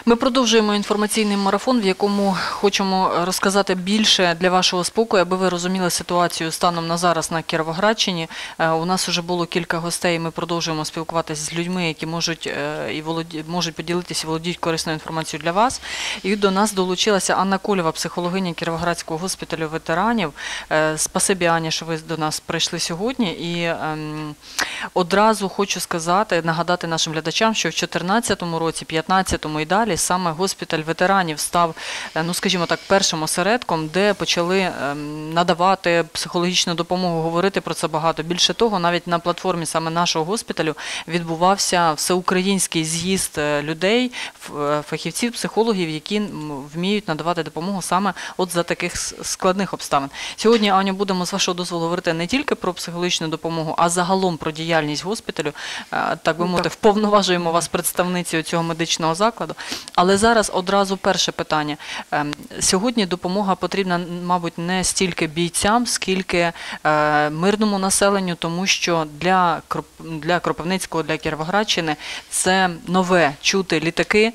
Ми продовжуємо інформаційний марафон, в якому хочемо розказати більше для вашого спокою, аби ви розуміли ситуацію станом на зараз на Кіровоградщині. У нас вже було кілька гостей, ми продовжуємо спілкуватися з людьми, які можуть поділитися і володіють корисною інформацією для вас. І до нас долучилася Анна Колєва, психологиня Кіровоградського госпіталю ветеранів. Спасибі, Аня, що ви до нас прийшли сьогодні. І одразу хочу сказати, нагадати нашим глядачам, що в 2014 році, 2015 і далі саме госпіталь ветеранів став, ну скажімо так, першим осередком, де почали надавати психологічну допомогу, говорити про це багато. Більше того, навіть на платформі саме нашого госпіталю відбувався всеукраїнський з'їзд людей, фахівців, психологів, які вміють надавати допомогу саме от за таких складних обставин. Сьогодні, Аню, будемо, з вашого дозволу, говорити не тільки про психологічну допомогу, а загалом про діяльність госпіталю. Так би мовити, вповноважуємо вас представницею цього медичного закладу. Але зараз одразу перше питання. Сьогодні допомога потрібна, мабуть, не стільки бійцям, скільки мирному населенню, тому що для Кропивницького, для Кіровоградщини це нове чути літаки,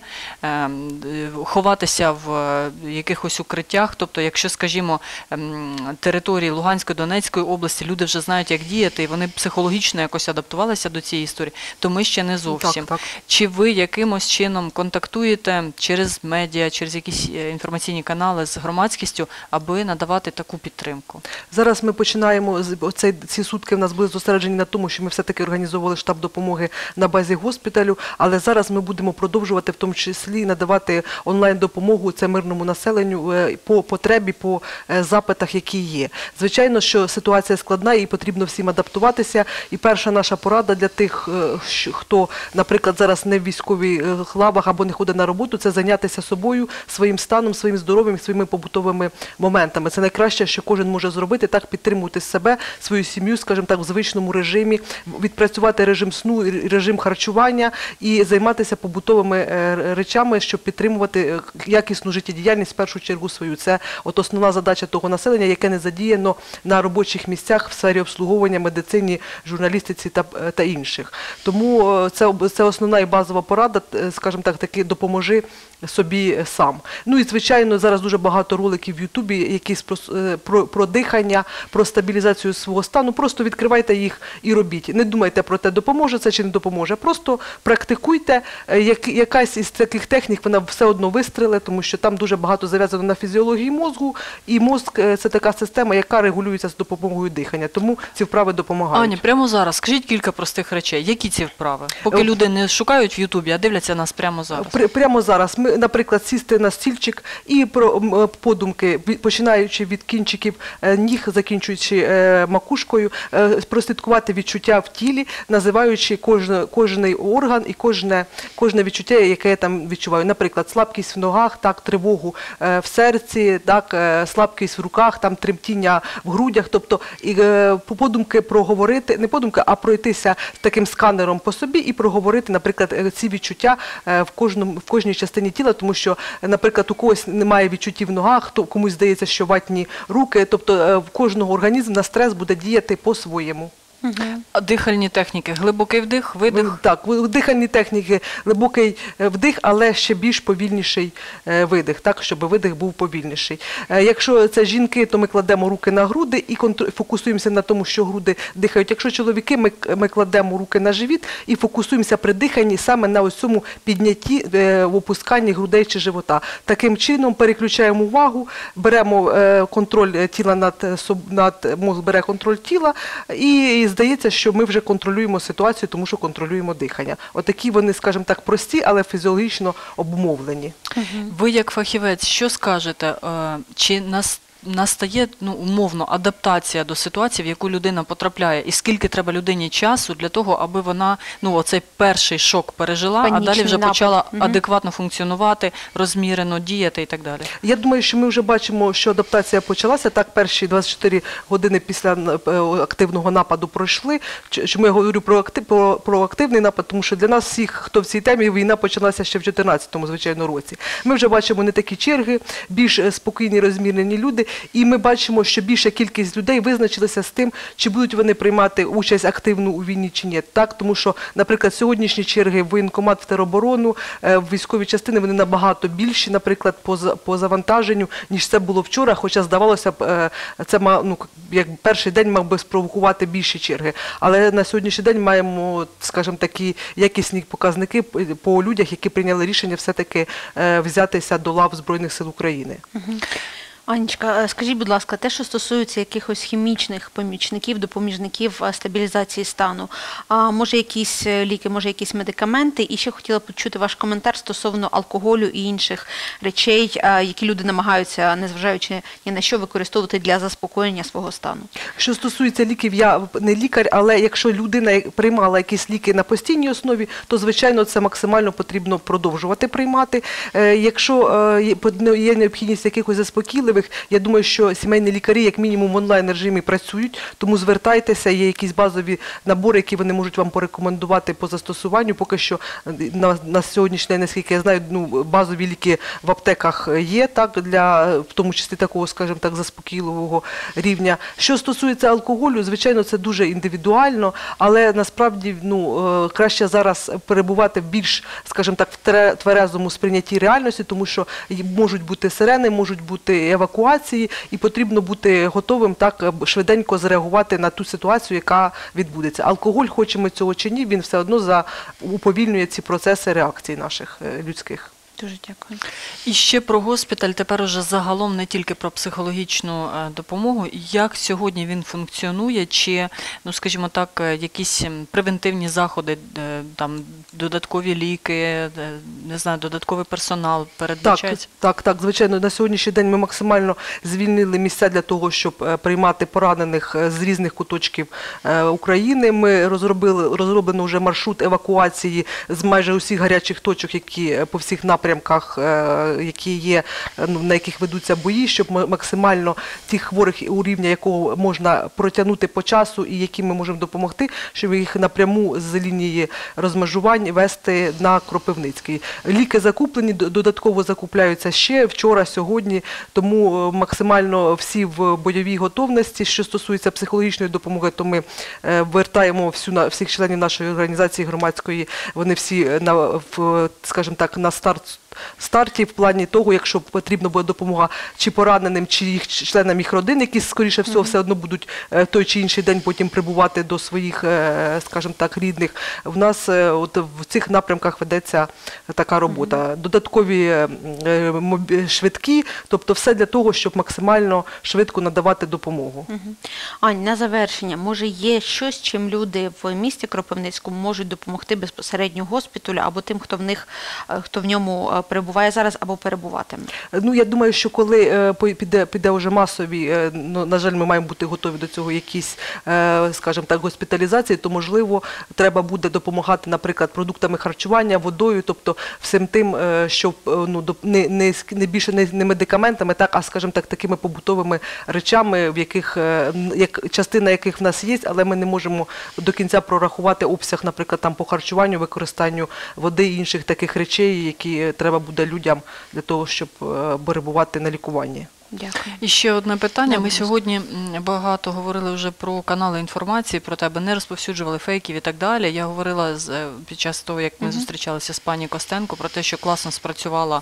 ховатися в якихось укриттях. Тобто, якщо, скажімо, території Луганської, Донецької області, люди вже знають, як діяти, і вони психологічно якось адаптувалися до цієї історії, то ми ще не зовсім. Так. Чи ви якимось чином контактуєте через медіа, через якісь інформаційні канали з громадськістю, аби надавати таку підтримку? Зараз ми починаємо, ці сутки в нас були зосереджені на тому, що ми все-таки організовували штаб допомоги на базі госпіталю, але зараз ми будемо продовжувати в тому числі надавати онлайн-допомогу це мирному населенню по потребі, по запитах, які є. Звичайно, що ситуація складна і потрібно всім адаптуватися. І перша наша порада для тих, хто, наприклад, зараз не в військових лавах або не ходить на роботу, це зайнятися собою, своїм станом, своїм здоров'ям, своїми побутовими моментами. Це найкраще, що кожен може зробити, так підтримувати себе, свою сім'ю, скажімо так, в звичному режимі, відпрацювати режим сну, режим харчування і займатися побутовими речами, щоб підтримувати якісну життєдіяльність, в першу чергу свою. Це от основна задача того населення, яке не задіяно на робочих місцях в сфері обслуговування, медицині, журналістиці та інших. Тому це основна і базова порада, скажімо так, таки допоможи собі сам. Ну і, звичайно, зараз дуже багато роликів в Ютубі, якісь про дихання, про стабілізацію свого стану. Просто відкривайте їх і робіть. Не думайте про те, допоможе це чи не допоможе. Просто практикуйте. Якась із таких технік, вона все одно вистрілить, тому що там дуже багато зав'язано на фізіології мозку. І мозк – це така система, яка регулюється з допомогою дихання. Тому ці вправи допомагають. Аня, прямо зараз скажіть кілька простих речей. Які ці вправи? Поки люди не шукають в Ютубі, а дивляться нас прямо зараз. Прямо зараз. Ми, наприклад, сісти на стільчик і подумки, починаючи від кінчиків ніг, закінчуючи макушкою, прослідкувати відчуття в тілі, називаючи кожний орган і кожне відчуття, яке я там відчуваю. Наприклад, слабкість в ногах, так, тривогу в серці, так, слабкість в руках, там, тремтіння в грудях. Тобто подумки проговорити, не подумки, а пройтися таким сканером по собі і проговорити, наприклад, ці відчуття в кожній частині тіла, тому що, наприклад, у когось немає відчуттів в ногах, комусь здається, що ватні руки, тобто в кожного організм на стрес буде діяти по-своєму. А дихальні техніки? Глибокий вдих, видих? Так, дихальні техніки, глибокий вдих, але ще більш повільніший видих, так, щоб видих був повільніший. Якщо це жінки, то ми кладемо руки на груди і фокусуємося на тому, що груди дихають. Якщо чоловіки, ми кладемо руки на живіт і фокусуємося при диханні саме на ось цьому піднятті, в опусканні грудей чи живота. Таким чином переключаємо увагу, беремо контроль тіла мозк бере контроль тіла і здається, що ми вже контролюємо ситуацію, тому що контролюємо дихання. Отакі вони, скажімо так, прості, але фізіологічно обумовлені. Ви як фахівець, що скажете? Чи настає, умовно, адаптація до ситуації, в яку людина потрапляє? І скільки треба людині часу для того, аби вона, оцей перший шок пережила, а далі вже почала адекватно функціонувати, розмірено діяти і так далі? Я думаю, що ми вже бачимо, що адаптація почалася. Так, перші 24 години після активного нападу пройшли. Чому я говорю про активний напад? Тому що для нас всіх, хто в цій темі, війна почалася ще в 2014, звичайно, році. Ми вже бачимо не такі черги, більш спокійні, розмірені люди. і ми бачимо, що більша кількість людей визначилися з тим, чи будуть вони приймати участь активну у війні чи ні. Так, тому що, наприклад, сьогоднішні черги в воєнкомат, в тероборону, в військові частини, вони набагато більші, наприклад, по завантаженню, ніж це було вчора, хоча здавалося б, це як перший день мав би спровокувати більші черги. Але на сьогоднішній день маємо, скажімо, такі якісні показники по людях, які прийняли рішення все-таки взятися до лав Збройних сил України. Анечка, скажіть, будь ласка, те, що стосується якихось хімічних помічників, допоміжників стабілізації стану, може якісь ліки, може якісь медикаменти, і ще хотіла почути ваш коментар стосовно алкоголю і інших речей, які люди намагаються, незважаючи ні на що, використовувати для заспокоєння свого стану. Що стосується ліків, я не лікар, але якщо людина приймала якісь ліки на постійній основі, то, звичайно, це максимально потрібно продовжувати приймати. Якщо є необхідність якихось заспокійливих, я думаю, що сімейні лікарі, як мінімум, в онлайн-режимі працюють, тому звертайтеся, є якісь базові набори, які вони можуть вам порекомендувати по застосуванню. Поки що на сьогоднішній день, наскільки я знаю, базові ліки в аптеках є, так, для, в тому числі такого, скажімо так, заспокійливого рівня. Що стосується алкоголю, звичайно, це дуже індивідуально, але насправді краще зараз перебувати в більш, скажімо так, в тверезому сприйнятті реальності, тому що можуть бути сирени, можуть бути евакуації, і потрібно бути готовим так швиденько зреагувати на ту ситуацію, яка відбудеться. Алкоголь, хочемо цього чи ні, він все одно уповільнює ці процеси реакцій наших людських. Дуже дякую. І ще про госпіталь, тепер уже загалом не тільки про психологічну допомогу. Як сьогодні він функціонує? Чи, скажімо так, якісь превентивні заходи, там, додаткові ліки, не знаю, додатковий персонал передбачається? Так, звичайно, на сьогоднішній день ми максимально звільнили місця для того, щоб приймати поранених з різних куточків України. Ми розроблено вже маршрут евакуації з майже усіх гарячих точок, які по всіх напрямках, які є, на яких ведуться бої, щоб максимально тих хворих, у рівня якого можна протягнути по часу і яким ми можемо допомогти, щоб їх напряму з лінії розмежувань вести на Кропивницький. Ліки закуплені, додатково закупляються ще вчора, сьогодні, тому максимально всі в бойовій готовності. Що стосується психологічної допомоги, то ми вертаємо всіх членів нашої організації громадської, вони всі, скажімо так, на старті в плані того, якщо потрібна буде допомога чи пораненим, чи їх членам їх родин, які, скоріше всього, все одно будуть той чи інший день потім прибувати до своїх, скажімо так, рідних. В нас от в цих напрямках ведеться така робота. Додаткові швидкі, тобто все для того, щоб максимально швидко надавати допомогу. Ань, на завершення, може є щось, чим люди в місті Кропивницькому можуть допомогти безпосередньо госпіталю або тим, хто в ньому перебуває зараз або перебуватиме? Я думаю, що коли піде вже масові, на жаль, ми маємо бути готові до цього якісь, скажімо так, госпіталізації, то, можливо, треба буде допомагати, наприклад, продуктами харчування, водою, тобто всім тим, щоб не більше не медикаментами, так, а, скажімо так, такими побутовими речами, в яких, частина яких в нас є, але ми не можемо до кінця прорахувати обсяг, наприклад, там по харчуванню, використанню води і інших таких речей, які треба буде людям для того, щоб перебувати на лікуванні. Дякую. І ще одне питання. Ми сьогодні багато говорили вже про канали інформації, про те, аби не розповсюджували фейків і так далі. Я говорила під час того, як ми зустрічалися з пані Костенко, про те, що класно спрацювала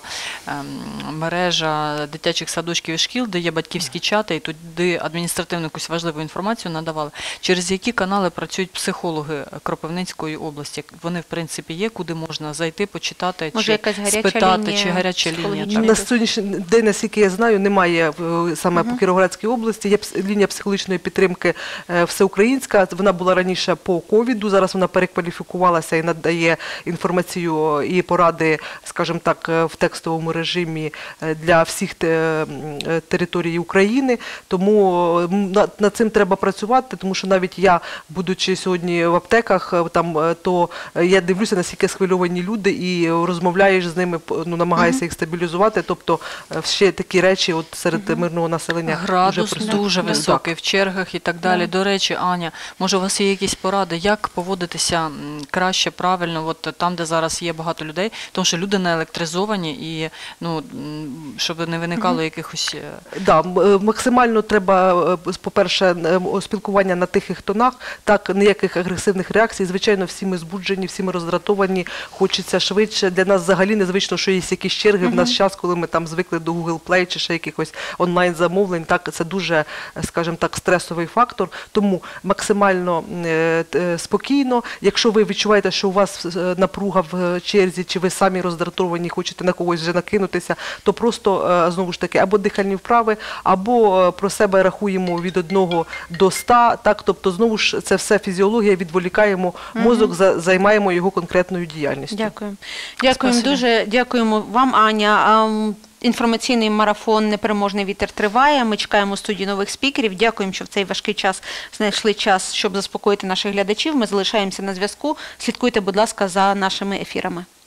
мережа дитячих садочків і шкіл, де є батьківські чати, і туди адміністративну якусь важливу інформацію надавали. Через які канали працюють психологи Кропивницької області? Вони, в принципі, є, куди можна зайти, почитати, чи спитати, чи гаряча лінія? На сьогоднішній день, наскільки я знаю, немає саме по Кіровоградській області, є лінія психологічної підтримки всеукраїнська, вона була раніше по ковіду, зараз вона перекваліфікувалася і надає інформацію і поради, скажімо так, в текстовому режимі для всіх територій України, тому над цим треба працювати, тому що навіть я, будучи сьогодні в аптеках, то я дивлюся, наскільки схвильовані люди, і розмовляєш з ними, намагаєшся їх стабілізувати, тобто ще такі речі, серед серед мирного населення. Градус присутній. дуже Так. високий в чергах і так далі. До речі, Аня, може у вас є якісь поради, як поводитися краще, правильно, от там, де зараз є багато людей, тому що люди наелектризовані і, щоб не виникало якихось... Да, максимально треба, по-перше, спілкування на тихих тонах, так, ніяких агресивних реакцій. Звичайно, всі ми збуджені, всі ми роздратовані, хочеться швидше. Для нас взагалі незвично, що є якісь черги. В нас час, коли ми там звикли до Google Play чи ще якихось онлайн-замовлень, так, це дуже, скажімо так, стресовий фактор. Тому максимально спокійно. Якщо ви відчуваєте, що у вас напруга в черзі, чи ви самі роздратовані, хочете на когось вже накинутися, то просто, знову ж таки, або дихальні вправи, або про себе рахуємо від 1 до 100, так, тобто, знову ж, це все фізіологія, відволікаємо мозок, займаємо його конкретною діяльністю. Дякую. Дякуємо Спасибо. дуже. Дякуємо вам, Аня. Інформаційний марафон «Непереможний вітер» триває. Ми чекаємо у студії нових спікерів. Дякуємо, що в цей важкий час знайшли час, щоб заспокоїти наших глядачів. Ми залишаємося на зв'язку. Слідкуйте, будь ласка, за нашими ефірами.